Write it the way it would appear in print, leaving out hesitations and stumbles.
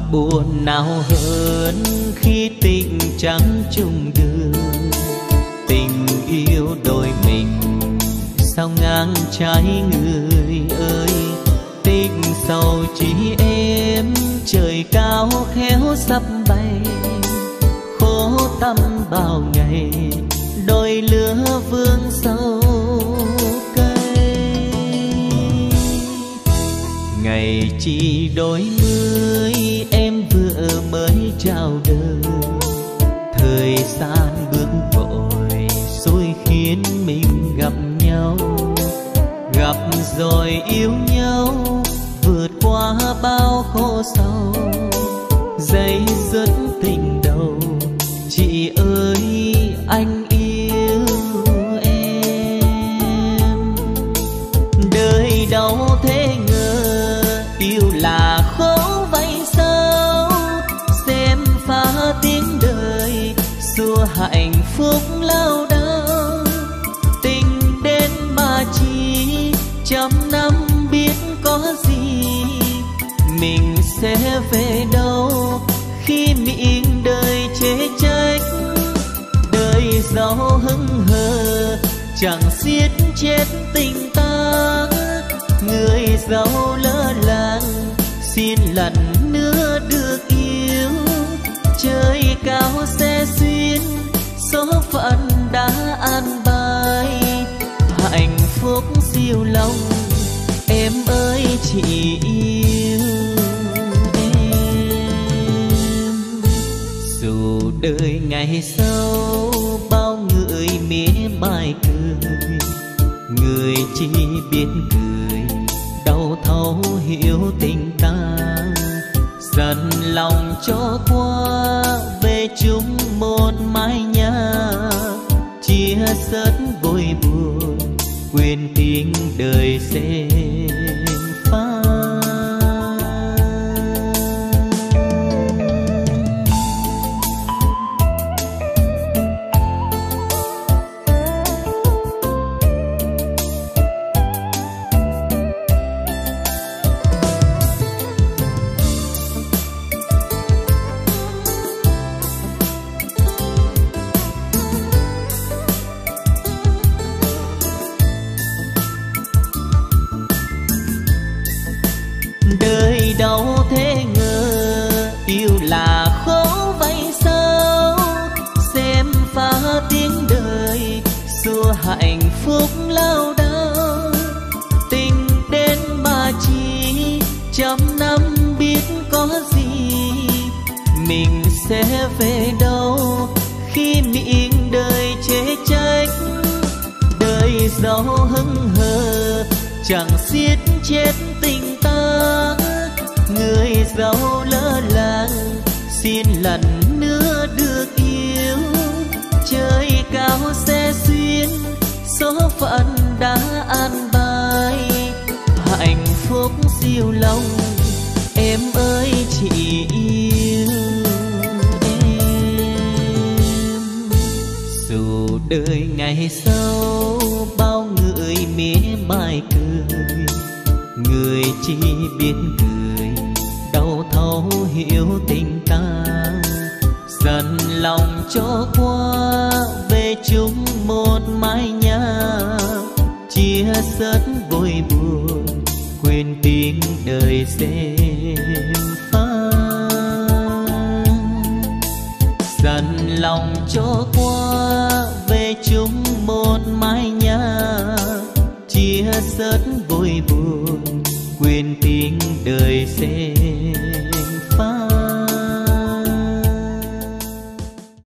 buồn nào hơn khi tình chẳng chung đường. Tình yêu đôi mình sao ngang trái người ơi. Tình sầu chỉ em trời cao khéo sắp bay. Khổ tâm bao ngày đôi lứa vương sâu cây. Ngày chỉ đôi mươi em vừa mới chào đời. Thời gian bước vội rồi khiến mình gặp nhau. Gặp rồi yêu nhau vượt qua bao khổ sầu. Dây dứt tình đầu chị ơi anh yêu em. Đời đâu thế ngờ yêu là khổ vậy sao. Xem phá tiếng đời xua hạnh phúc lao đao. Tình đến mà chỉ trăm năm biết có gì. Mình sẽ về đâu khi miệng đời chê trách. Đời giàu hững hờ chẳng xiết chết tình ta. Người giàu lỡ làng xin lần nữa được yêu. Trời cao sẽ xuyên số phận đã an bài. Hạnh phúc siêu lòng em ơi chị yêu em. Dù đời ngày sau bao người mỉa mai cười. Người chỉ biết cười đau thấu hiểu tình ta. Dần lòng cho qua về chung một mái nhà. Chia sớt vui buồn quên tiếng đời sẽ phai. Đời đâu thế ngờ yêu là khổ vậy sao. Xem phá tiếng đời xua hạnh phúc lao đao. Tình đến mà chỉ trăm năm biết có gì. Mình sẽ về đâu khi miệng đời chê trách. Đời giàu hững hờ chẳng xiết chết tình ta. Người giàu lỡ làng xin lần nữa được yêu. Trời cao sẽ xuyên số phận đã an bài. Hạnh phúc siêu lòng em ơi chị yêu em. Dù đời ngày sau bao người mỉa mai cười. Người chỉ biết cười đau thấu hiểu tình ta. Dần lòng cho qua về chung một mái nhà. Chia sớt vui buồn quên tiếng đời sẽ phai. Dần lòng cho qua về chung